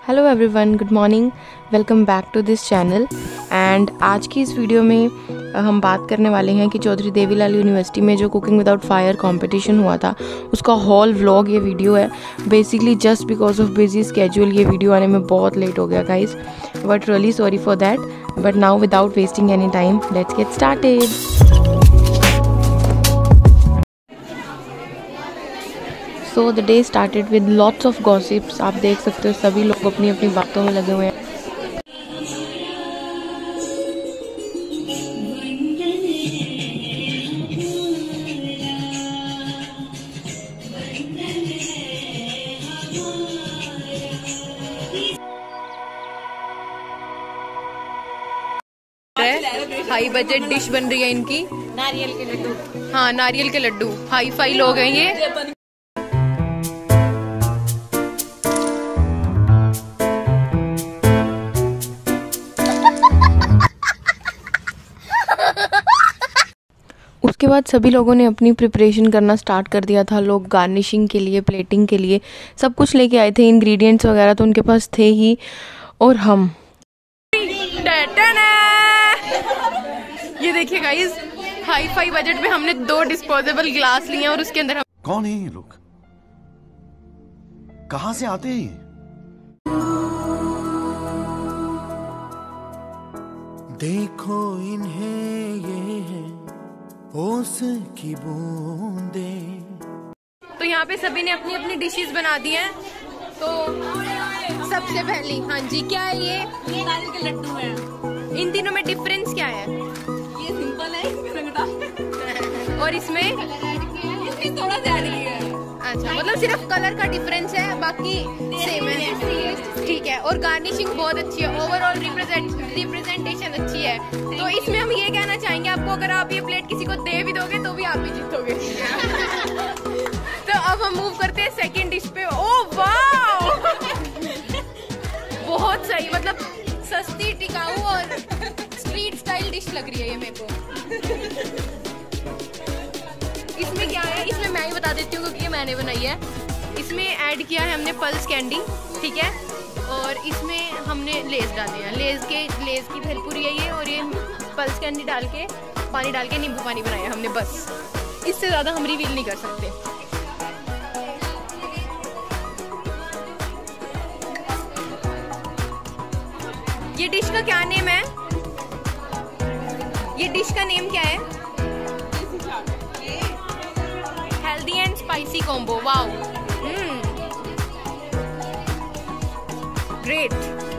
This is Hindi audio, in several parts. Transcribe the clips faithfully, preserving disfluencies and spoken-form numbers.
Hello everyone, good morning, welcome back to this channel. And आज की इस वीडियो में हम बात करने वाले हैं कि चौधरी देवीलाल यूनिवर्सिटी में जो कुकिंग विदाउट फायर कंपटीशन हुआ था उसका हॉल व्लॉग ये वीडियो है। Basically just because of busy schedule ये वीडियो आने में बहुत लेट हो गया guys, but really sorry for that. But now without wasting any time let's get started. So the day started with lots of gossips। आप देख सकते हो सभी लोग अपनी अपनी बातों में लगे हुए हैं। हाई बजट डिश बन रही है इनकी, नारियल के लड्डू। हाँ नारियल के लड्डू, हाई फाई लोग हैं ये। उसके बाद सभी लोगों ने अपनी प्रिपरेशन करना स्टार्ट कर दिया था। लोग गार्निशिंग के लिए, प्लेटिंग के लिए सब कुछ लेके आए थे। इंग्रेडिएंट्स वगैरह तो उनके पास थे ही। और हम ये देखिए गाइस, हाई फाई बजट में हमने दो डिस्पोजेबल ग्लास लिए और उसके अंदर हम... कौन है ये लोग, कहाँ से आते हैं? देखो इन्हें, ये है ओस की बूंदे। तो यहाँ पे सभी ने अपनी अपनी डिशेस बना दी हैं। तो सबसे पहली, हाँ जी, क्या है ये? ये नारियल के लड्डू हैं। इन तीनों में डिफरेंस क्या है? ये सिंपल है, इसमें रंग डाल और इसमें इसमें थोड़ा सा ऐड किया है। अच्छा, मतलब सिर्फ कलर का डिफरेंस है, बाकी सेम है। ठीक है। और गार्निशिंग बहुत अच्छी है, ओवरऑल रिप्रेजेंटेशन अच्छी है। तो इसमें हम ये कहना चाहेंगे आपको, अगर आप ये प्लेट किसी को दे भी दोगे तो भी आप ही जीतोगे। तो अब हम मूव करते हैं सेकंड डिश पे। ओह वाह, बहुत सही, मतलब सस्ती, टिकाऊ और स्ट्रीट स्टाइल डिश लग रही है ये मेरे को। इसमें क्या है, इसमें मैं ही बता देती हूँ क्योंकि ये मैंने बनाई है। इसमें ऐड किया है हमने पल्स कैंडी, ठीक है, और इसमें हमने लेस डाले हैं। लेस के लेस की भेलपुरी है ये, और ये पल्स कैंडी डाल के, पानी डाल के नींबू पानी बनाया हमने, बस। इससे ज़्यादा हम रिवील नहीं कर सकते। ये डिश का क्या नेम है? ये डिश का नेम क्या है? Healthy and spicy combo. Wow, great.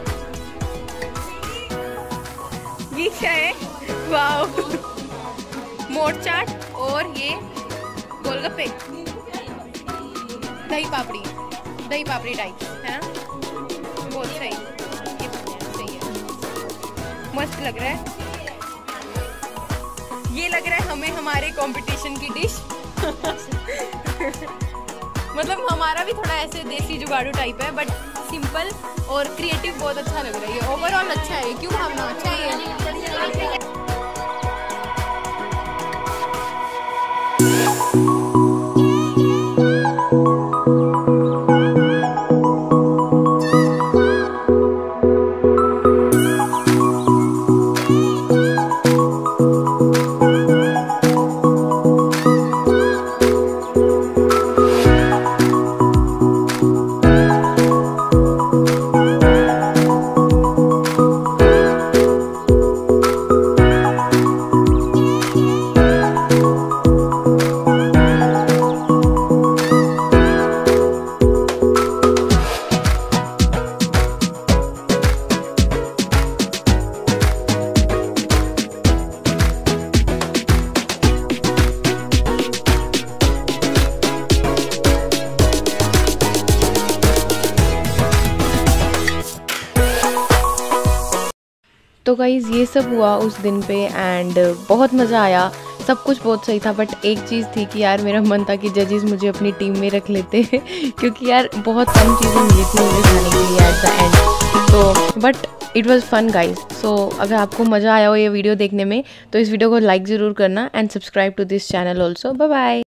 ये क्या है? वाओ, मोट चाट और ये गोलगप्पे, दही पापड़ी, दही पापड़ी टाइप है ना, बहुत सही। ये सही है, मस्त लग रहा है। ये लग रहा है हमें हमारे कंपटीशन की डिश। मतलब हमारा भी थोड़ा ऐसे देसी जुगाड़ू टाइप है, बट सिंपल और क्रिएटिव, बहुत अच्छा लग रहा है। ये ओवरऑल अच्छा है। क्यों भावना, अच्छा है ये। तो गाइज़ ये सब हुआ उस दिन पे एंड बहुत मज़ा आया, सब कुछ बहुत सही था। बट एक चीज़ थी कि यार मेरा मन था कि जजेस मुझे अपनी टीम में रख लेते क्योंकि यार बहुत कम चीज़ें मिली थी मुझे खाने के लिए एट द एंड। तो but it was fun guys. So अगर आपको मज़ा आया हो ये वीडियो देखने में तो इस वीडियो को लाइक ज़रूर करना and subscribe to this channel also. Bye bye.